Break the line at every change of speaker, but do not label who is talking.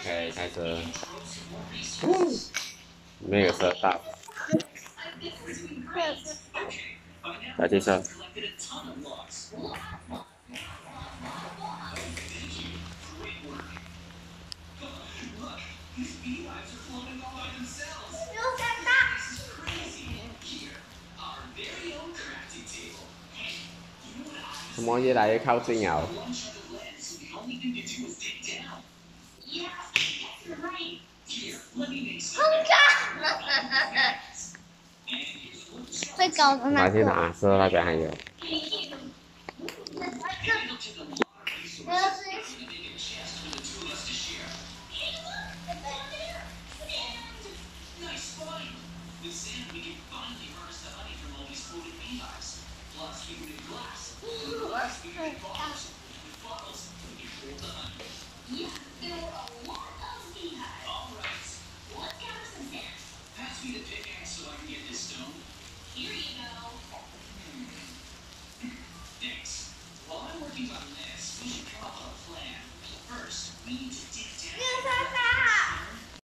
OK，开车。没有车道。来汽车。什么越来越靠近了？
会搞的那个。
拿去拿，车那边还有。